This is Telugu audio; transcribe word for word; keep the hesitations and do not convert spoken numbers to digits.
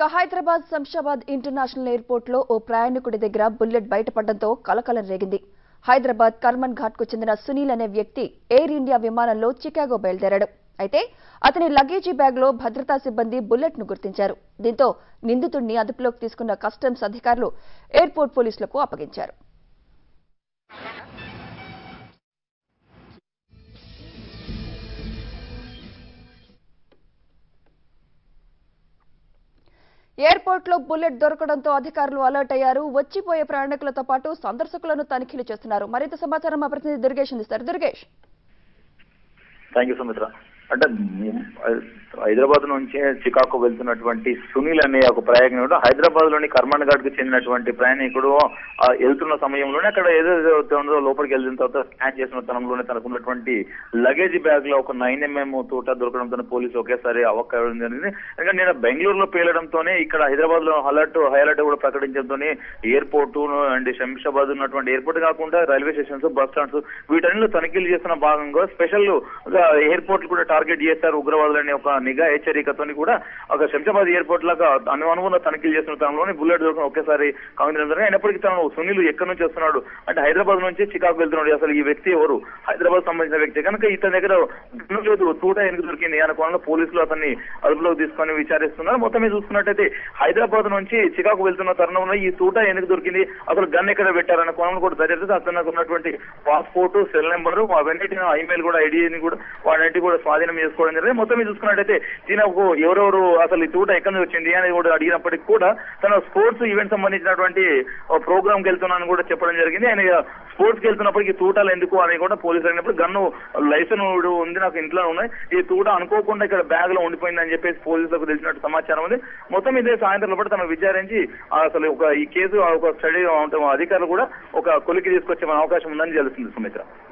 ఇక హైదరాబాద్ శంషాబాద్ ఇంటర్నేషనల్ ఎయిర్పోర్ట్ లో ఓ ప్రయాణికుడి దగ్గర బుల్లెట్ బయటపడడంతో కలకలం రేగింది. హైదరాబాద్ కర్మన్ ఘాట్ కు చెందిన సునీల్ అనే వ్యక్తి ఎయిర్ ఇండియా విమానంలో చికాగో బయలుదేరాడు. అయితే అతని లగేజీ బ్యాగ్ లో భద్రతా సిబ్బంది బుల్లెట్ ను గుర్తించారు. దీంతో నిందితుడిని అదుపులోకి తీసుకున్న కస్టమ్స్ అధికారులు ఎయిర్పోర్ట్ పోలీసులకు అప్పగించారు. ఎయిర్పోర్ట్ లో బుల్లెట్ దొరకడంతో అధికారులు అలర్ట్ అయ్యారు. వచ్చిపోయే ప్రయాణికులతో పాటు సందర్శకులను తనిఖీలు చేస్తున్నారు. మరింత సమాచారం మా ప్రతినిధి దుర్గేష్ అందిస్తారు. Durgesh, thank you Sumitra. అంటే హైదరాబాద్ నుంచి చికాగో వెళ్తున్నటువంటి సునీల్ అనే ఒక ప్రయాణికుడు హైదరాబాద్ లోని కర్మన్ ఘాట్ కు చెందినటువంటి ప్రయాణికుడు వెళ్తున్న సమయంలోనే అక్కడ ఏదైతే ఉందో లోపలికి వెళ్ళిన తర్వాత స్కాన్ చేసిన తనంలోనే తనకున్నటువంటి లగేజ్ బ్యాగ్ లో ఒక నైన్ ఎంఎం తోట దొరకడంతో పోలీసులు ఒకేసారి అవకాశం జరిగింది. ఇంకా నేను బెంగళూరులో పేలడంతోనే ఇక్కడ హైదరాబాద్ లో అలర్ట్ హై అలర్ట్ కూడా ప్రకటించడంతో ఎయిర్పోర్ట్ అండ్ శంషాబాద్ ఉన్నటువంటి ఎయిర్పోర్ట్ కాకుండా రైల్వే స్టేషన్స్, బస్ స్టాండ్స్ వీటన్నిటిలో తనిఖీలు చేస్తున్న భాగంగా స్పెషల్ ఎయిర్పోర్ట్ కూడా టార్గెట్ చేస్తారు ఉగ్రవాదులని ఒక నిఘా హెచ్చరికతో కూడా ఒక శంషాబాద్ ఎయిర్పోర్ట్ లాగా అనుగుణ తనిఖీలు చేస్తున్న తనంలోని బుల్లెట్ దొరకడం ఒకేసారి కాంగ్రెస్ అయినప్పటికీ తను సునీల్ ఎక్కడి నుంచి వస్తున్నాడు అంటే హైదరాబాద్ నుంచి చికాగో వెళ్తున్నాడు. అసలు ఈ వ్యక్తి ఎవరు, హైదరాబాద్ సంబంధించిన వ్యక్తి కనుక ఇతని దగ్గర లేదు తూట ఎందుకు దొరికింది అనే కోణంలో పోలీసులు అతన్ని అదుపులోకి తీసుకొని విచారిస్తున్నారు. మొత్తం మీద చూసుకున్నట్టయితే హైదరాబాద్ నుంచి చికాగో వెళ్తున్న తరుణంలో ఈ తూట ఎందుకు దొరికింది, అసలు గన్ ఎక్కడ పెట్టారన్న కోణంలో కూడా దర్యాప్తు అతనికి ఉన్నటువంటి పాస్పోర్ట్, సెల్ నెంబర్ అవన్నిటిని ఈమెయిల్ కూడా ఐడిని కూడా వాటి కూడా స్వాధీనం చేసుకోవడం జరిగింది. మొత్తం మీద చూసుకున్నట్టయితే దీనికి ఎవరెవరు అసలు ఈ తూట ఎక్కడి నుంచి వచ్చింది అనేది కూడా అడిగినప్పటికీ కూడా తన స్పోర్ట్స్ ఈవెంట్ సంబంధించినటువంటి ప్రోగ్రామ్ కి వెళ్తున్నానని కూడా చెప్పడం జరిగింది. ఆయన స్పోర్ట్స్ కి వెళ్తున్నప్పటికీ తూటాలు ఎందుకు అని కూడా పోలీసులు అడిగినప్పుడు గన్ను లైసెన్స్ ఉంది నాకు ఇంట్లో ఉన్నాయి, ఈ తూట అనుకోకుండా ఇక్కడ బ్యాగ్ లో ఉండిపోయిందని చెప్పేసి పోలీసులకు తెలిసినట్టు సమాచారం ఉంది. మొత్తం ఇదే సాయంత్రం పాటు తను విచారించి అసలు ఒక ఈ కేసు ఒక స్టడీ అధికారులు కూడా ఒక కొలికి తీసుకొచ్చే అవకాశం ఉందని తెలుస్తుంది సుమిత్ర.